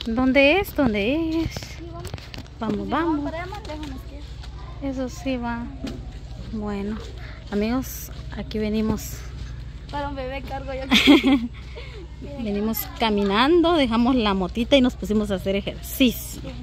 ¿Dónde es? ¿Dónde es? Sí, Vamos, si vamos. para allá más lejos nos queda. Eso sí va. Bueno, amigos, aquí venimos. Para un bebé cargo yo. Venimos caminando, dejamos la motita y nos pusimos a hacer ejercicio. Sí.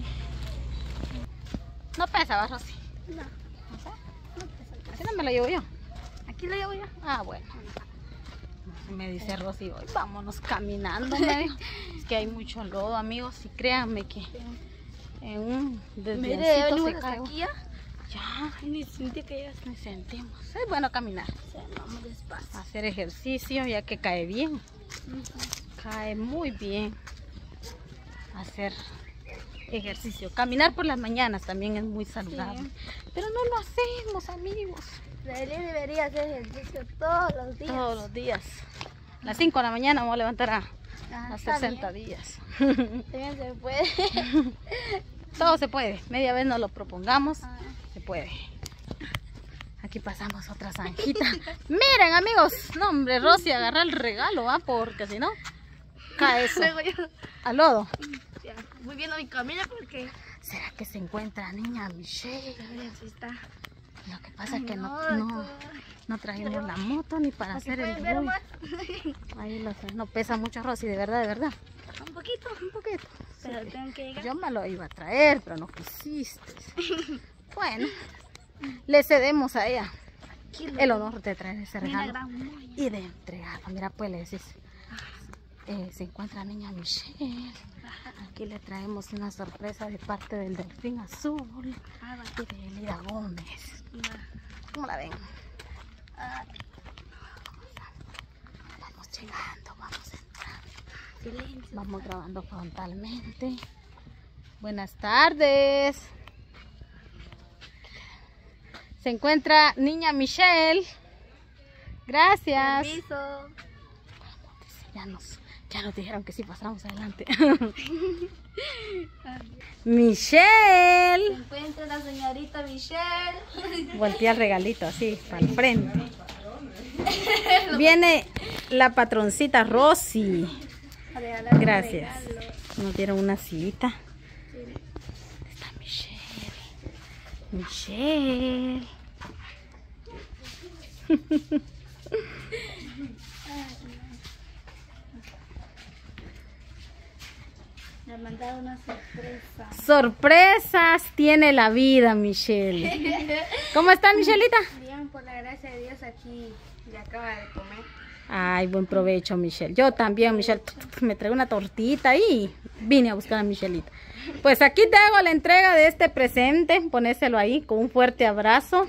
No pesa, Rosy. No. Así no me lo llevo yo. Aquí lo llevo yo. Ah, bueno. Me dice Rosy, hoy vámonos caminando. Me dijo. Es que hay mucho lodo, amigos, y créanme que en un Mire, desviancito se venimos cae. hasta aquí ya. Ya, Ni sentí que ya me sentimos. Es bueno caminar, vamos despacio. hacer ejercicio, ya que cae bien. Cae muy bien hacer ejercicio. Caminar por las mañanas también es muy saludable. Sí. Pero no lo hacemos, amigos. Él debería hacer ejercicio todos los días. Todos los días. A las 5 de la mañana me voy a levantar a Ajá, hacer está 60 bien. días. También se puede. Todo se puede. Media vez nos lo propongamos, Ah. se puede. Aquí pasamos otra zanjita. Miren, amigos. No, hombre, Rosy, agarra el regalo, ¿va? Porque si no, cae eso Luego yo al lodo. ya, voy viendo mi camino porque ¿Será que se encuentra niña Michelle? a ver si está. Lo que pasa es que no no, trajimos la moto ni para hacer el ¿pueden ver ruido. más? Ahí lo sé. No pesa mucho, Rosy, de verdad, de verdad. Un poquito, Un poquito. pero Sí. tengo que llegar. Yo me lo iba a traer, pero no quisiste. Bueno, le cedemos a ella el honor de traer ese regalo y de entregarlo. Mira, pues le decís, se encuentra niña Michelle. Aquí le traemos una sorpresa de parte del Delfín Azul y de Elida Gómez. ¿Cómo la ven? Vamos llegando, vamos entrando. Silencio. Vamos grabando frontalmente. Buenas tardes. Se encuentra niña Michelle. Gracias. Permiso. Ya nos dijeron que sí, pasamos adelante. Michelle. Se encuentra la señorita Michelle. Voltea el regalito así, para el frente. Viene la patroncita Rosy. A regalar un Gracias. regalo. Nos dieron una sillita. Está Michelle. Michelle. Me han mandado una sorpresa. Sorpresas tiene la vida, Michelle. ¿Cómo está, Michelita? Bien, por la gracia de Dios aquí ya acaba de comer. Ay, buen provecho, Michelle. Yo también, Michelle. Me traigo una tortita y vine a buscar a Michelita. Pues aquí te hago la entrega de este presente. Ponéselo ahí con un fuerte abrazo.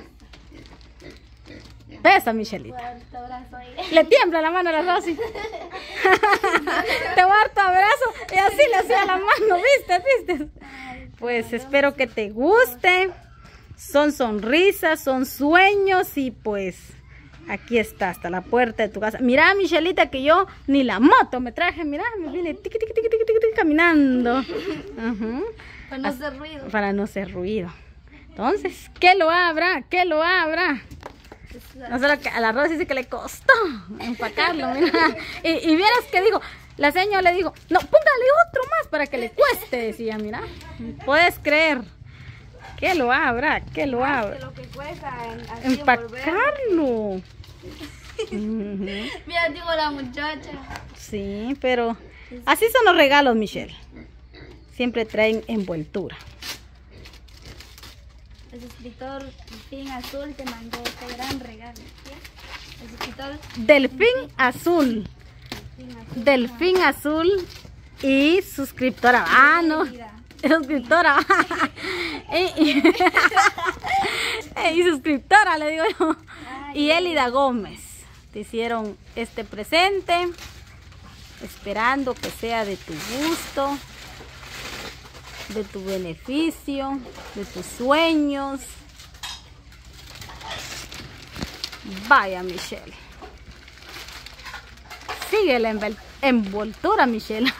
Besa, Michelita. Fuerte abrazo ahí. Le tiembla la mano a la Rosy. Te voy a dar tu abrazo. Y así le hacía la mano, ¿viste? Pues espero que te guste. Son sonrisas, son sueños y pues aquí está, hasta la puerta de tu casa. Mira, Michelita, que yo ni la moto me traje. Mira, me vine tiqui, tiqui, tiqui, tiqui, tiqui, caminando. Para no hacer ruido. Para no hacer ruido. Entonces, ¿qué lo habrá? ¿Qué lo habrá? No sé lo que a la Rosy dice que le costó empacarlo, mira. Y vieras que dijo, la señora le dijo, no, póngale otro más para que le cueste, decía, mira. Puedes creer. ¿Qué lo habrá? ¿Qué lo habrá? Lo que cuesta Empacarlo. Mira, digo la muchacha. Sí, pero así son los regalos, Michelle. Siempre traen envoltura. El escritor Delfín Azul te mandó este gran regalo. ¿Sí? El escritor Delfín Azul. Delfín Azul y suscriptora. Ah, no. Suscriptora. y suscriptora, le digo yo. Y Elida Gómez. Te hicieron este presente. Esperando que sea de tu gusto, de tu beneficio, de tus sueños. Vaya, Michelle. Sigue la envoltura, Michelle.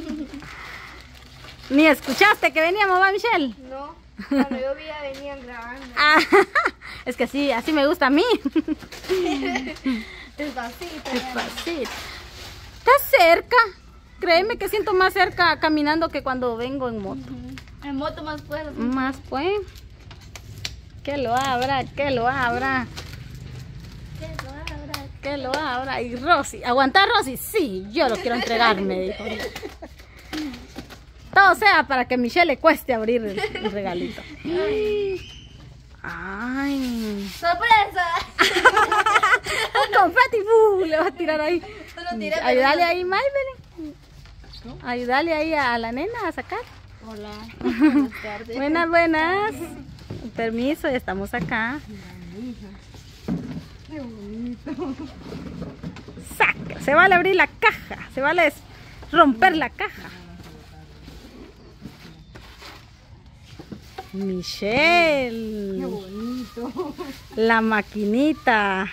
Ni escuchaste que veníamos, ¿va, Michelle? No, cuando yo venían grabando. Ah, es que así me gusta a mí. Despacito. Despacito. Está cerca. créeme que siento más cerca caminando que cuando vengo en moto. En moto más puedo. Más pues. Que lo abra, que lo abra. Que lo abra. Y Rosy, ¿aguantar, Rosy? Sí, yo lo quiero entregar, me dijo. Todo sea para que Michelle le cueste abrir el regalito. Ay. ¡Sorpresa! Un confeti, le va a tirar ahí. Ayúdale ahí, Maybelline. Ayúdale ahí a la nena a sacar. Hola. Buenas tardes. Buenas, buenas. Permiso, ya estamos acá. Qué bonito. Saca. Se vale abrir la caja. Se vale romper la caja. Michelle. Qué bonito. La maquinita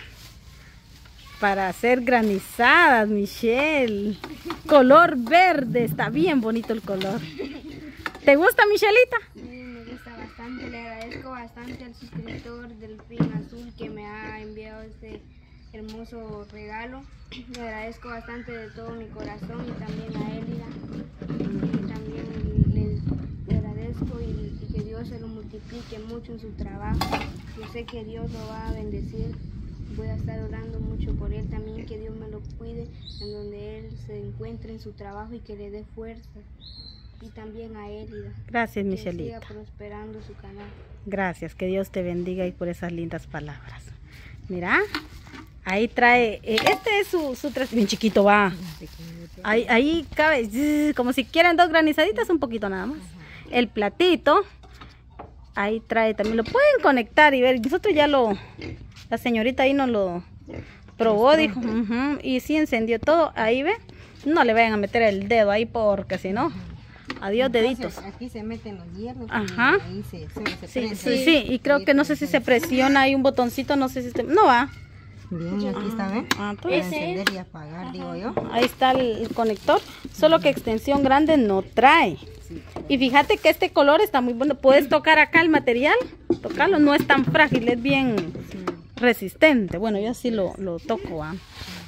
para hacer granizadas, Michelle. Color verde, está bien bonito el color. ¿Te gusta, Michelita? Sí, me gusta bastante. Le agradezco bastante al suscriptor del Fin Azul que me ha enviado este hermoso regalo. Le agradezco bastante de todo mi corazón y también a Elida. Y también le agradezco y que Dios se lo multiplique mucho en su trabajo. Yo sé que Dios lo va a bendecir. Voy a estar orando mucho por él también, que Dios me lo cuide en donde él se encuentre en su trabajo y que le dé fuerza. Y también a Elida. Gracias, Que Michelita. siga prosperando su canal. Gracias, que Dios te bendiga y por esas lindas palabras. Mira, ahí trae, este es su bien chiquito va. Ahí cabe, como si quieren 2 granizaditas, un poquito nada más. El platito, ahí trae también, lo pueden conectar y ver. Nosotros ya la señorita ahí nos lo probó, dijo, y sí encendió todo. Ahí ve, no le vayan a meter el dedo ahí porque si no... Adiós, deditos. Aquí se meten los hierros. Ajá. Y ahí se Sí, prende. sí, y creo que no sé si se presiona, hay un botoncito, no sé si no va. Bien, aquí está, ¿ven? Ah, Para entonces, encender y apagar, digo yo. ahí está el conector, solo que extensión grande no trae. Sí. Y fíjate que este color está muy bueno, puedes tocar acá el material, tocarlo, no es tan frágil, es bien resistente. Bueno, yo así lo toco, ¿ah?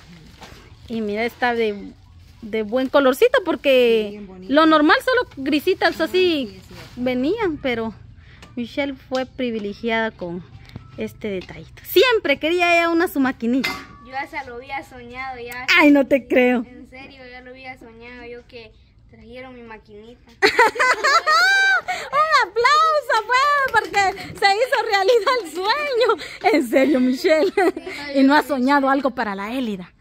Y mira, está de buen colorcito porque lo normal solo grisitas así venían, pero Michelle fue privilegiada con este detallito. Siempre quería ella su maquinita. Yo ya lo había soñado ya. Ay, no te creo. En serio, ya lo había soñado yo que trajeron mi maquinita. Un aplauso, pues, porque se hizo realidad el sueño. En serio, Michelle. Y no ha soñado algo para la Elida.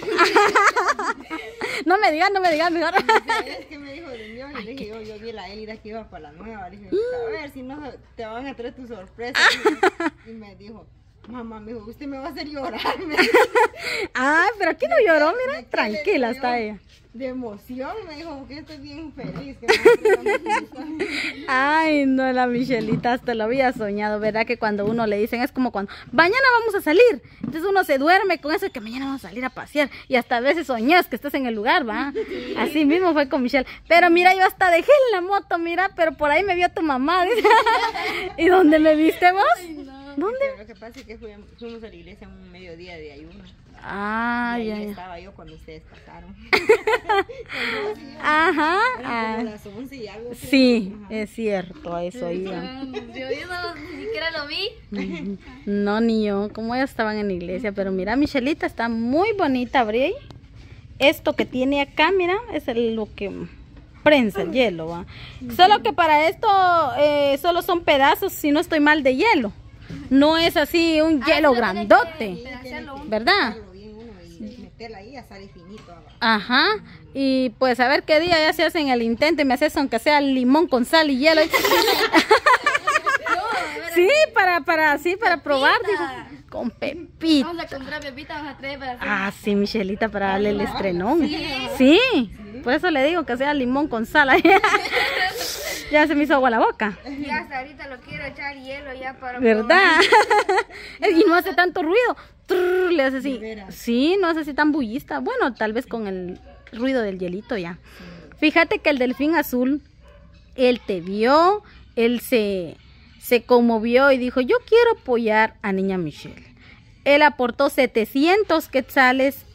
No me digas, mejor. Es que me dijo de Dios, le dije yo vi la Elida que iba para la nueva, le dije, a ver si no te van a traer tu sorpresa. Y me dijo, mamá, me dijo, usted me va a hacer llorar. Ay, pero aquí no lloró, mira, tranquila está ella. De emoción, me dijo, que estoy bien feliz. Que me Ay, no, la Michelita hasta lo había soñado, ¿verdad? Que cuando uno le dicen, es como cuando, mañana vamos a salir. Entonces uno se duerme con eso de que mañana vamos a salir a pasear. Y hasta a veces soñás que estás en el lugar, ¿va? Así mismo fue con Michelle. Pero mira, yo hasta dejé la moto, mira, pero por ahí me vio tu mamá. ¿Y dónde me viste vos? ¿Dónde? Lo que pasa es que fuimos a la iglesia un mediodía de ayuno. Ah, y ya, ahí ya. estaba yo cuando ustedes pasaron. Ajá. Eran como las 11 y algo. Sí, es cierto, a eso iba. Yo no, ni siquiera lo vi. No, ni yo, como ellos estaban en la iglesia. Pero mira, Michelita está muy bonita, Bri. Esto que tiene acá, mira, es lo que prensa el hielo, ¿va? Solo que para esto solo son pedazos, si no estoy mal, de hielo. No es así un hielo grandote, ¿verdad? Y meterla ahí a salir finito abajo. Ajá, y pues a ver qué día ya se hacen el intento y me haces aunque sea limón con sal y hielo. Sí, para probar, dijo, con pepita. Vamos a comprar pepita, vamos a traer para hacer. Ah, sí, Michelita, para darle el estrenón. Sí, por eso le digo que sea limón con sal. Ya se me hizo agua la boca. Ya hasta ahorita lo quiero echar hielo ya para ¿Verdad? Y no hace tanto ruido. Trrr, le hace así. ¿De veras? Sí, no hace así tan bullista. Bueno, tal vez con el ruido del hielito ya. Fíjate que el delfín azul, él te vio, él se conmovió y dijo, yo quiero apoyar a niña Michelle. Él aportó 700 quetzales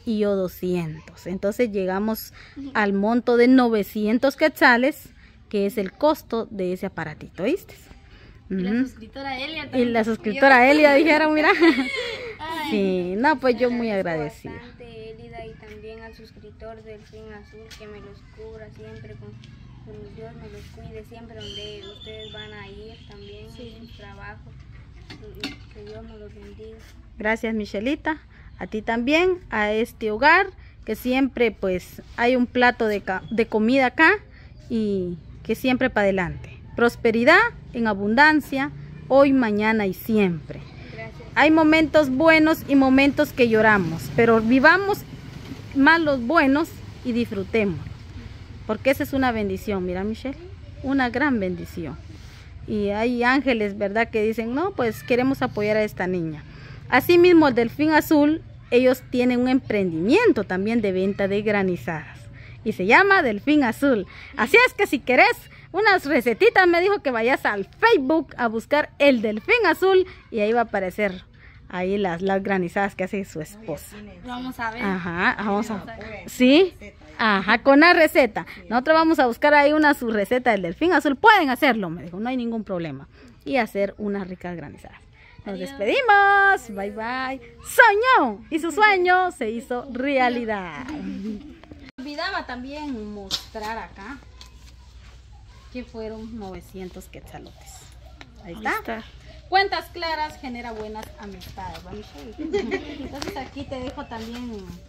y yo 200. Entonces llegamos al monto de 900 quetzales, que es el costo de ese aparatito, ¿viste? Y la suscriptora Elia también. Y la suscriptora Elia dijeron, mira. Sí, no, pues yo muy agradecida. Bastante, Elida, y también al suscriptor del Fin Azul, que me los cubra siempre, con Dios me los cuide siempre donde ustedes van a ir también en sus trabajos. Que Dios me los bendiga. Gracias, Michelita. A ti también, a este hogar, que siempre pues hay un plato de comida acá y que siempre para adelante. Prosperidad en abundancia, hoy, mañana y siempre. Gracias. Hay momentos buenos y momentos que lloramos, pero vivamos más los buenos y disfrutemos. Porque esa es una bendición, mira, Michelle, una gran bendición. Y hay ángeles, ¿verdad?, que dicen, no, pues queremos apoyar a esta niña. Asimismo, el Delfín Azul, ellos tienen un emprendimiento también de venta de granizadas. Y se llama Delfín Azul. Así es que si querés unas recetitas, me dijo que vayas al Facebook a buscar el Delfín Azul y ahí va a aparecer ahí las granizadas que hace su esposa. Vamos a ver. Ajá, vamos a ver. ¿Sí? Ajá, con la receta. Nosotros vamos a buscar ahí su receta del Delfín Azul. Pueden hacerlo, me dijo, no hay ningún problema. Y hacer unas ricas granizadas. Nos despedimos. Bye, bye. Soñó y su sueño se hizo realidad. Olvidaba también mostrar acá que fueron 900 quetzalotes. Ahí está. Cuentas claras genera buenas amistades, ¿va, Michelle? Entonces aquí te dejo también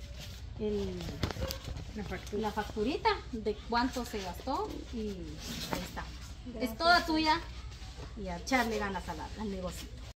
la facturita de cuánto se gastó y ahí está. Es toda tuya y a echarle ganas al negocio.